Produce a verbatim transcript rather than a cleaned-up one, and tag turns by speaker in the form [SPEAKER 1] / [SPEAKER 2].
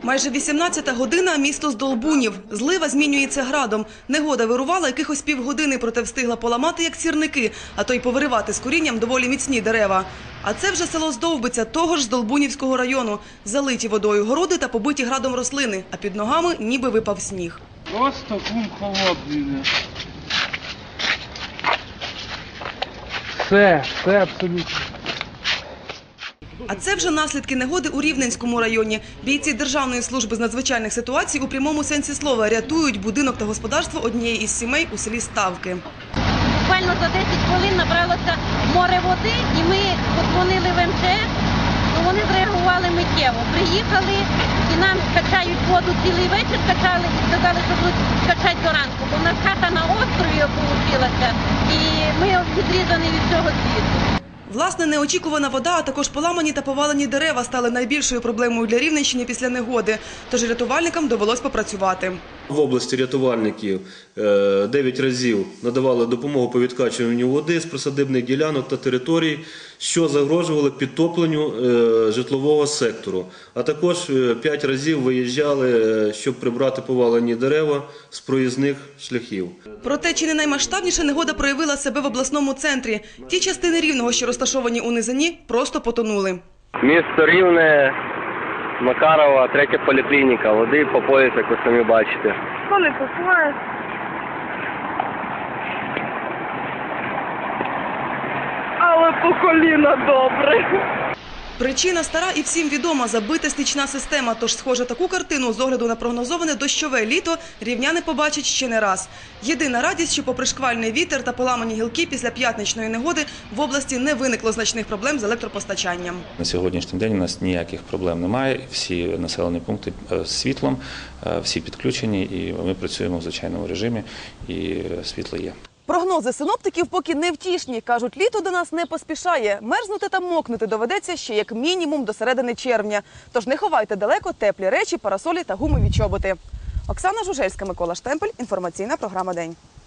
[SPEAKER 1] Майже вісімнадцята година, місто Здолбунів. Злива змінюється градом. Негода вирувала якихось півгодини, проте встигла поламати, як сірники, а то й повиривати з корінням доволі міцні дерева. А це вже село Здовбиця, того ж Здолбунівського району. Залиті водою городи та побиті градом рослини, а під ногами ніби випав сніг.
[SPEAKER 2] Просто кум холодний. Все, все абсолютно.
[SPEAKER 1] А це вже наслідки негоди у Рівненському районі. Бійці Державної служби з надзвичайних ситуацій у прямому сенсі слова рятують будинок та господарство однієї із сімей у селі Ставки.
[SPEAKER 3] Буквально за десять хвилин набралося море води, і ми подзвонили в ем те ес, то вони зреагували миттєво. Приїхали і нам качають воду цілий вечір, качали і сказали, що будуть качати до ранку, бо в нас хата на острові опустилася, і ми відрізані від цього світу.
[SPEAKER 1] Власне, неочікувана вода, а також поламані та повалені дерева стали найбільшою проблемою для Рівненщини після негоди. Тож рятувальникам довелось попрацювати.
[SPEAKER 4] В області рятувальників дев'ять разів надавали допомогу по відкачуванню води з присадибних ділянок та територій, що загрожували підтопленню житлового сектору. А також п'ять разів виїжджали, щоб прибрати повалені дерева з проїзних шляхів.
[SPEAKER 1] Проте, чи не наймасштабніша негода проявила себе в обласному центрі. Ті частини Рівного, що розташовані у низині, просто потонули.
[SPEAKER 5] Місто Рівне, Макарова, третя поліклініка, води по пояс, як ви самі бачите.
[SPEAKER 6] Вони по пояс. Але по коліна добре.
[SPEAKER 1] Причина стара і всім відома – забита стічна система. Тож, схоже, таку картину з огляду на прогнозоване дощове літо рівняни побачать ще не раз. Єдина радість, що попри шквальний вітер та поламані гілки після п'ятничної негоди в області не виникло значних проблем з електропостачанням.
[SPEAKER 7] На сьогоднішній день у нас ніяких проблем немає. Всі населені пункти з світлом, всі підключені і ми працюємо в звичайному режимі і світло є.
[SPEAKER 1] Прогнози синоптиків поки невтішні. Кажуть, літо до нас не поспішає. Мерзнути та мокнути доведеться ще як мінімум до середини червня. Тож не ховайте далеко теплі речі, парасолі та гумові чоботи. Оксана Жужельська, Микола Штемпель. Інформаційна програма «День».